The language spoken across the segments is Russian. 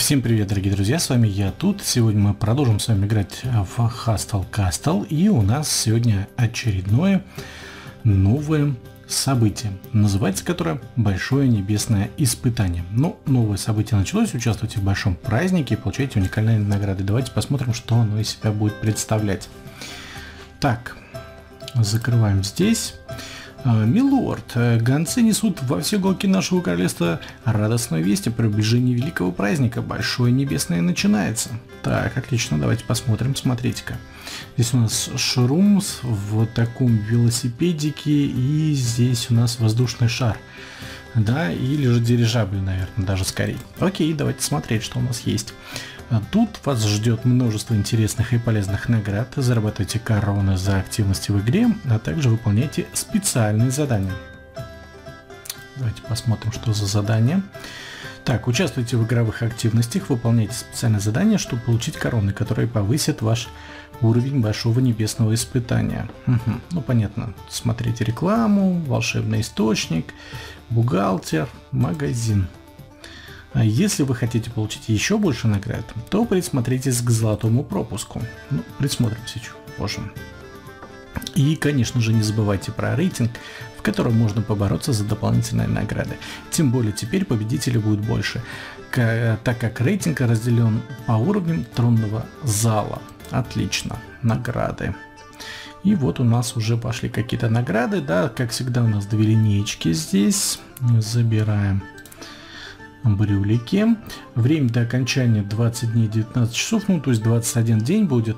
Всем привет, дорогие друзья, с вами я тут. Сегодня мы продолжим с вами играть в Hustle Castle, и у нас сегодня очередное новое событие, называется которое «Большое небесное испытание». Ну, новое событие началось, участвуйте в большом празднике и получайте уникальные награды. Давайте посмотрим, что оно из себя будет представлять. Так, закрываем здесь. Милорд, гонцы несут во все уголки нашего королевства радостную весть о приближении великого праздника. Большое небесное начинается. Так, отлично, давайте посмотрим. Смотрите-ка. Здесь у нас Шрумс в таком велосипедике, и здесь у нас воздушный шар. Да, или же дирижабль, наверное, даже скорее. Окей, давайте смотреть, что у нас есть. Тут вас ждет множество интересных и полезных наград. Зарабатывайте короны за активность в игре, а также выполняйте специальные задания. Давайте посмотрим, что за задания. Так, участвуйте в игровых активностях, выполняйте специальные задания, чтобы получить короны, которые повысят ваш уровень большого небесного испытания. Ну, понятно. Смотрите рекламу, волшебный источник, бухгалтер, магазин. Если вы хотите получить еще больше наград, то присмотритесь к золотому пропуску. Ну, присмотримся чуть позже. И, конечно же, не забывайте про рейтинг, в котором можно побороться за дополнительные награды. Тем более теперь победителей будет больше, так как рейтинг разделен по уровням тронного зала. Отлично, награды. И вот у нас уже пошли какие-то награды, да, как всегда у нас две линеечки здесь. Забираем брюлики. Время до окончания 20 дней 19 часов, ну то есть 21 день будет.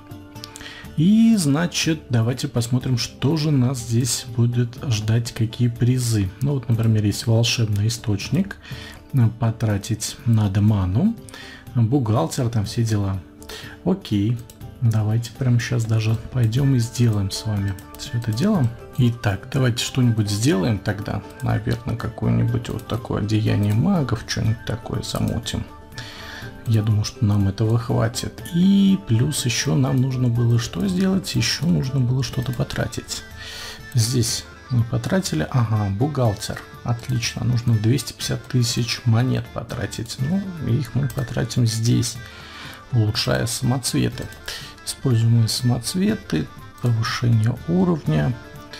И значит, давайте посмотрим, что же нас здесь будет ждать, какие призы. Ну вот, например, есть волшебный источник, потратить надо ману, бухгалтер, там все дела. Окей, давайте прямо сейчас даже пойдем и сделаем с вами все это дело. Итак, давайте что-нибудь сделаем тогда. Наверное, какое-нибудь вот такое одеяние магов, что-нибудь такое замутим. Я думаю, что нам этого хватит. И плюс еще нам нужно было что сделать? Еще нужно было что-то потратить. Здесь мы потратили, ага, бухгалтер. Отлично, нужно 250 тысяч монет потратить. Ну, их мы потратим здесь, улучшая самоцветы. Используем самоцветы, повышение уровня.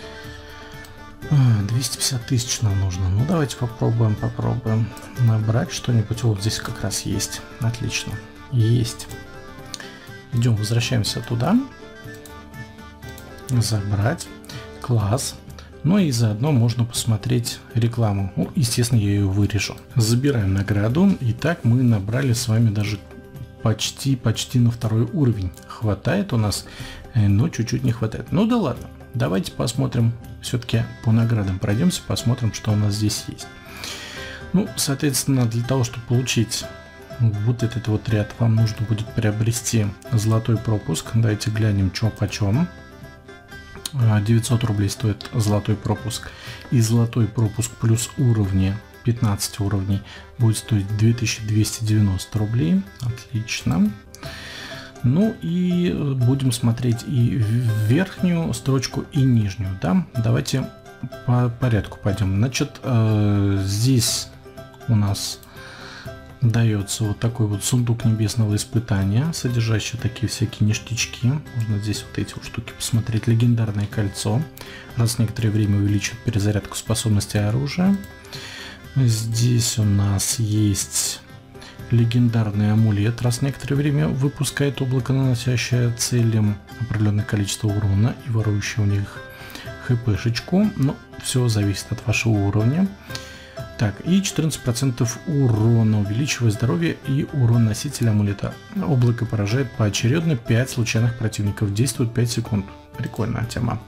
250 тысяч нам нужно. Ну, давайте попробуем набрать что-нибудь. Вот здесь как раз есть. Отлично. Есть. Идем, возвращаемся туда. Забрать. Класс. Ну и заодно можно посмотреть рекламу. Ну, естественно, я ее вырежу. Забираем награду. Итак, мы набрали с вами даже почти на второй уровень. Хватает у нас, но чуть-чуть не хватает. Ну да ладно. Давайте посмотрим, все-таки по наградам пройдемся, посмотрим, что у нас здесь есть. Ну, соответственно, для того, чтобы получить вот этот вот ряд, вам нужно будет приобрести золотой пропуск. Давайте глянем, что почем. 900 рублей стоит золотой пропуск. И золотой пропуск плюс уровни, 15 уровней, будет стоить 2290 рублей. Отлично. Ну и будем смотреть и верхнюю строчку, и нижнюю, да? Давайте по порядку пойдем. Значит, здесь у нас дается вот такой вот сундук небесного испытания, содержащий такие всякие ништячки. Можно здесь вот эти вот штуки посмотреть. Легендарное кольцо. Раз в некоторое время увеличит перезарядку способности оружия. Здесь у нас есть легендарный амулет, раз в некоторое время выпускает облако, наносящее целям определенное количество урона и ворующее у них хпшечку. Но все зависит от вашего уровня. Так, и 14% урона, увеличивая здоровье и урон носителя амулета. Облако поражает поочередно 5 случайных противников, действует 5 секунд. Прикольная тема.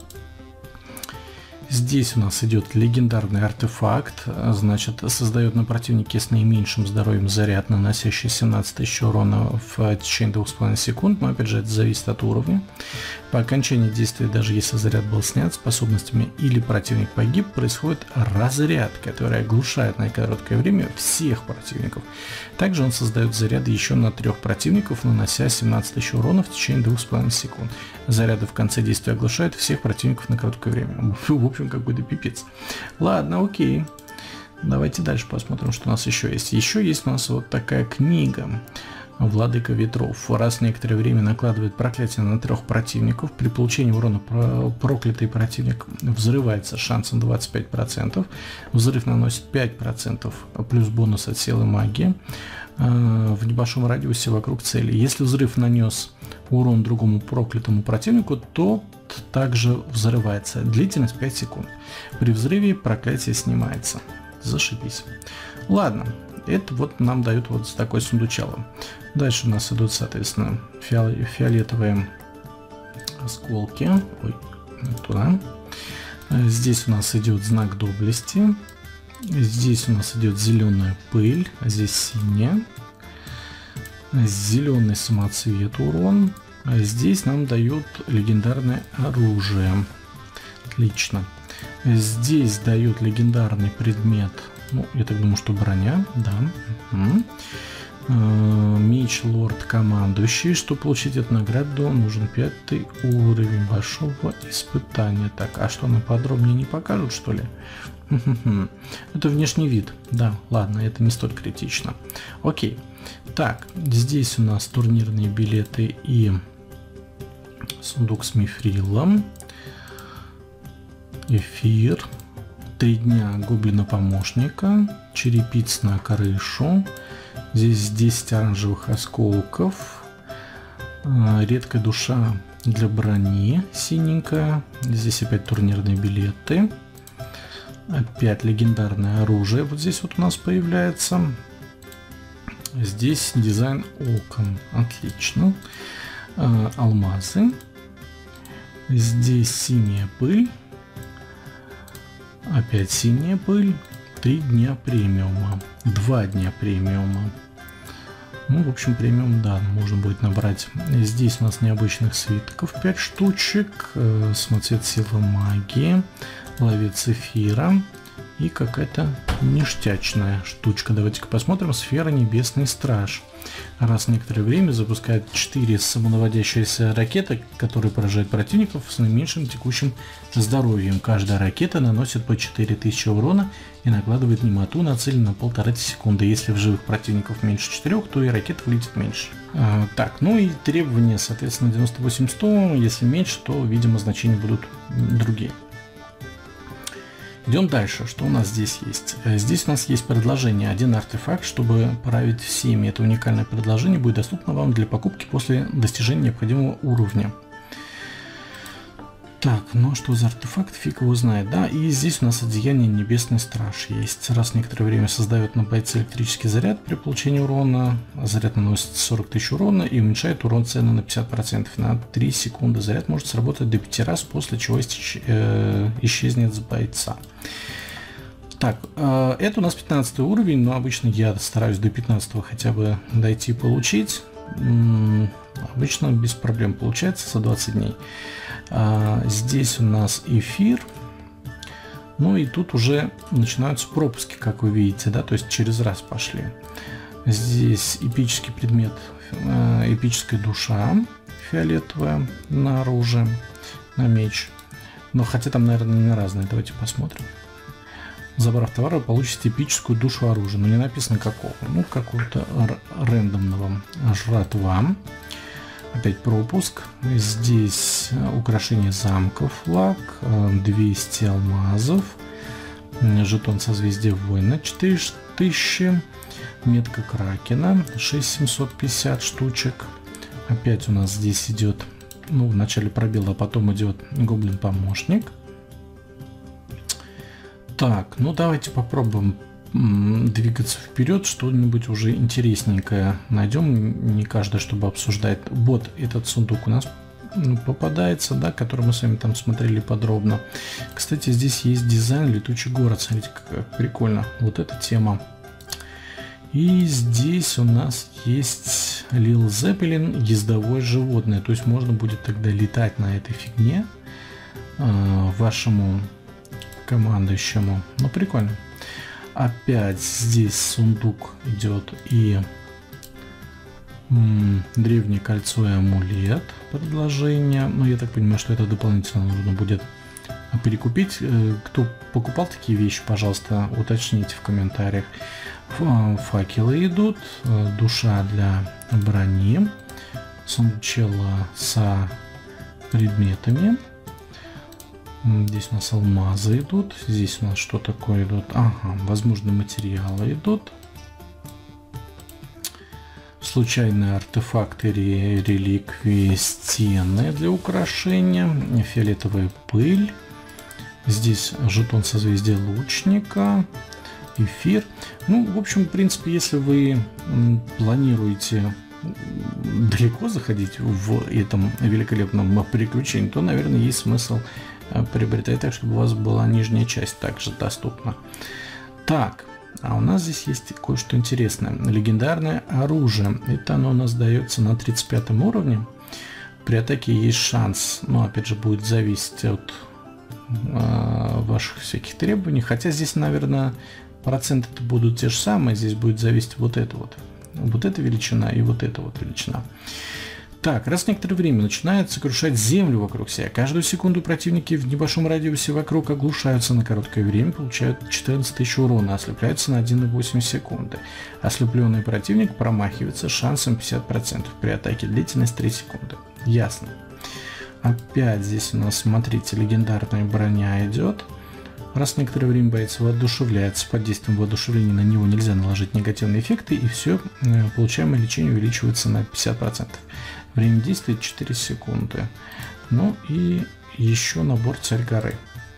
Здесь у нас идет легендарный артефакт, значит, создает на противнике с наименьшим здоровьем заряд, наносящий 17 тысяч урона в течение 2,5 секунд, но опять же это зависит от уровня. По окончании действия, даже если заряд был снят способностями или противник погиб, происходит разряд, который оглушает на короткое время всех противников. Также он создает заряды еще на 3 противников, нанося 17 тысяч урона в течение 2,5 секунд. Заряды в конце действия оглушают всех противников на короткое время. В общем, какой-то пипец. Ладно, окей. Давайте дальше посмотрим, что у нас еще есть. Еще есть у нас вот такая книга «Владыка ветров». Раз в некоторое время накладывает проклятие на 3 противников. При получении урона проклятый противник взрывается шансом 25%. Взрыв наносит 5% плюс бонус от силы магии в небольшом радиусе вокруг цели. Если взрыв нанес урон другому проклятому противнику, то также взрывается. Длительность 5 секунд. При взрыве проклятие снимается. Зашибись. Ладно, это вот нам дают вот такой сундучало. Дальше у нас идут, соответственно, фиолетовые осколки. Ой, туда. Здесь у нас идет знак доблести. Здесь у нас идет зеленая пыль, а здесь синяя. Зеленый самоцвет урон. А здесь нам дают легендарное оружие. Отлично. Здесь дают легендарный предмет. Ну, я так думаю, что броня. Да. Меч лорд командующий. Чтобы получить эту награду, нужен 5-й уровень большого испытания. Так, а что нам подробнее не покажут, что ли? Это внешний вид. Да, ладно, это не столь критично. Окей. Так, здесь у нас турнирные билеты и сундук с мифрилом. Эфир. 3 дня гоблина-помощника. Черепиц на крышу. Здесь 10 оранжевых осколков. Редкая душа для брони. Синенькая. Здесь опять турнирные билеты. Опять легендарное оружие. Вот здесь вот у нас появляется. Здесь дизайн окон. Отлично. Алмазы. Здесь синяя пыль. Опять синяя пыль. 3 дня премиума. 2 дня премиума. Ну, в общем, премиум, да, можно будет набрать. Здесь у нас необычных свитков 5 штучек. Самоцвет силы магии. Ловец эфира. И какая-то ништячная штучка. Давайте-ка посмотрим. Сфера небесный страж. Раз в некоторое время запускает 4 самонаводящиеся ракеты, которые поражают противников с наименьшим текущим здоровьем. Каждая ракета наносит по 4000 урона и накладывает немоту, нацеленную на 1,5 секунды. Если в живых противников меньше 4, то и ракета вылетит меньше. Так, ну и требования, соответственно, 98-100. Если меньше, то, видимо, значения будут другие. Идем дальше. Что у нас здесь есть? Здесь у нас есть предложение. 1 артефакт, чтобы править всеми. Это уникальное предложение будет доступно вам для покупки после достижения необходимого уровня. Так, ну что за артефакт? Фиг его знает, да? И здесь у нас одеяние небесный страж есть. Раз в некоторое время создает на бойце электрический заряд при получении урона. Заряд наносит 40 тысяч урона и уменьшает урон цены на 50%. На 3 секунды заряд может сработать до 5 раз, после чего исчезнет с бойца. Так, это у нас 15 уровень, но обычно я стараюсь до 15 хотя бы дойти получить. Обычно без проблем получается за 20 дней. Здесь у нас эфир. Ну и тут уже начинаются пропуски, как вы видите, да, то есть через раз пошли. Здесь эпический предмет, эпическая душа фиолетовая на оружие, на меч. Но хотя там, наверное, разные. Давайте посмотрим. Забрав товар, вы получите эпическую душу оружия. Но не написано какого. Ну, какого-то рандомного. Жратва. Опять пропуск. Здесь украшение замка, флаг. 200 алмазов. Жетон созвездия воина 4000. Метка кракена 6750 штучек. Опять у нас здесь идет, ну, в начале пробел, а потом идет гоблин-помощник. Так, ну давайте попробуем двигаться вперед, что-нибудь уже интересненькое найдем. Не каждый, чтобы обсуждать. Вот этот сундук у нас попадается, да, который мы с вами там смотрели подробно. Кстати, здесь есть дизайн летучий город. Смотрите, как прикольно. Вот эта тема. И здесь у нас есть Лил Зеппелин, ездовое животное. То есть можно будет тогда летать на этой фигне вашему командующему. Ну, прикольно. Опять здесь сундук идет и древнее кольцо и амулет. Предложение. Но я так понимаю, что это дополнительно нужно будет перекупить. Кто покупал такие вещи, пожалуйста, уточните в комментариях. Факелы идут, душа для брони, сундучело с предметами. Здесь у нас алмазы идут. Здесь у нас что такое идут? Ага, возможно, материалы идут. Случайные артефакты, реликвии, стены для украшения. Фиолетовая пыль. Здесь жетон созвездия лучника. Эфир. Ну, в общем, в принципе, если вы планируете далеко заходить в этом великолепном приключении, то, наверное, есть смысл приобретать так, чтобы у вас была нижняя часть также доступна. Так, а у нас здесь есть кое-что интересное. Легендарное оружие. Это оно у нас дается на 35 уровне. При атаке есть шанс, но опять же будет зависеть от ваших всяких требований. Хотя здесь, наверное, проценты-то будут те же самые. Здесь будет зависеть вот это вот. Вот эта величина и вот эта вот величина. Так, раз в некоторое время начинает сокрушать землю вокруг себя. Каждую секунду противники в небольшом радиусе вокруг оглушаются на короткое время, получают 14 тысяч урона, ослепляются на 1,8 секунды. Ослепленный противник промахивается с шансом 50%. При атаке длительность 3 секунды. Ясно. Опять здесь у нас, смотрите, легендарная броня идет. Раз в некоторое время боец воодушевляется, под действием воодушевления на него нельзя наложить негативные эффекты, и все, получаемое лечение увеличивается на 50%. Время действия 4 секунды. Ну и еще набор Царь горы.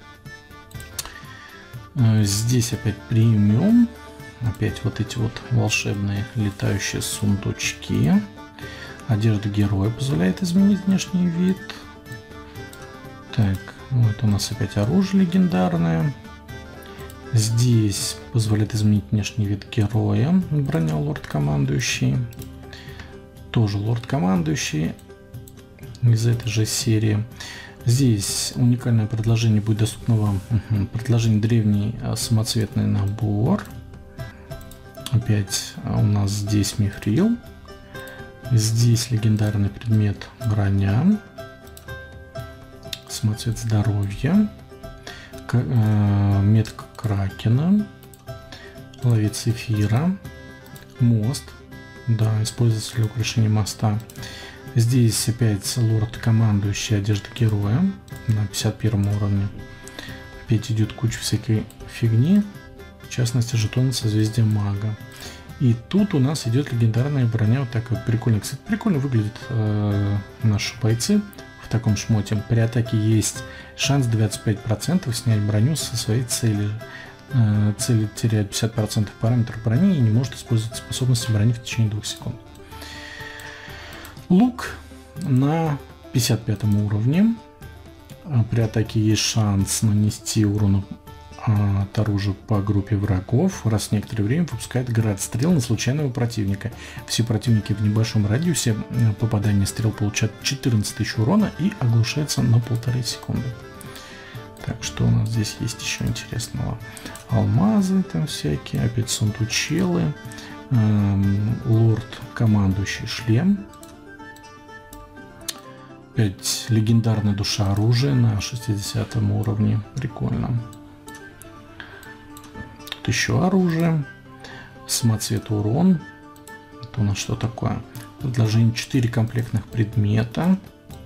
Здесь опять премиум. Опять вот эти вот волшебные летающие сундучки. Одежда героя позволяет изменить внешний вид. Так, вот у нас опять оружие легендарное. Здесь позволяет изменить внешний вид героя. Броня лорд-командующий. Тоже лорд-командующий из этой же серии. Здесь уникальное предложение будет доступно вам. Предложение древний самоцветный набор. Опять у нас здесь мифрил. Здесь легендарный предмет броня. Самоцвет здоровья. Метка кракена. Ловец эфира. Мост. Да, используется для украшения моста. Здесь опять лорд-командующий, одежда героя на 51 уровне. Опять идет куча всякой фигни, в частности жетон созвездия мага. И тут у нас идет легендарная броня, вот так вот прикольно. Кстати, прикольно выглядят наши бойцы в таком шмоте. При атаке есть шанс 25% снять броню со своей цели. Цель теряет 50% параметров брони и не может использовать способности брони в течение 2 секунд. Лук на 55 уровне. При атаке есть шанс нанести урон от оружия по группе врагов. Раз в некоторое время выпускает град стрел на случайного противника. Все противники в небольшом радиусе попадания стрел получают 14 тысяч урона и оглушаются на 1,5 секунды. Так, что у нас здесь есть еще интересного? Алмазы там всякие, опять сундучелы, лорд-командующий шлем. Опять легендарная душа оружия на 60 уровне. Прикольно. Тут еще оружие. Самоцвет урон. Это у нас что такое? Предложение 4 комплектных предмета.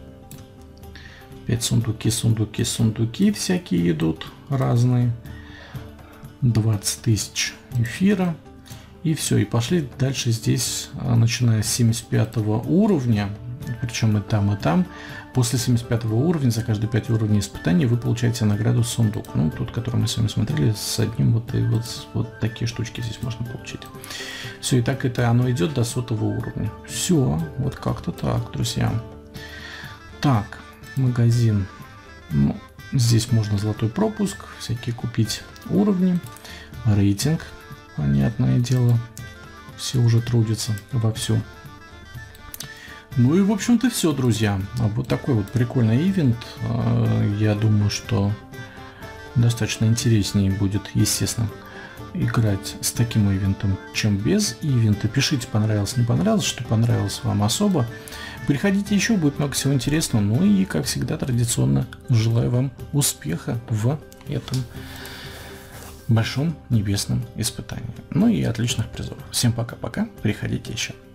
5 сундуки всякие идут, разные. 20 тысяч эфира. И все, и пошли дальше здесь, начиная с 75 уровня. Причем и там. После 75 уровня, за каждые 5 уровней испытаний вы получаете награду сундук. Ну, тут, который мы с вами смотрели, с одним вот такие штучки здесь можно получить. Все, и так это оно идет до 100 уровня. Все, вот как-то так, друзья. Так. Магазин. Ну, здесь можно золотой пропуск, всякие купить уровни, рейтинг, понятное дело, все уже трудятся вовсю. Ну и в общем-то все, друзья. Вот такой вот прикольный ивент. Я думаю, что достаточно интереснее будет, естественно, играть с таким ивентом, чем без ивента. Пишите, понравилось, не понравилось, что понравилось вам особо. Приходите еще, будет много всего интересного. Ну и, как всегда, традиционно желаю вам успеха в этом большом небесном испытании. Ну и отличных призов. Всем пока-пока. Приходите еще.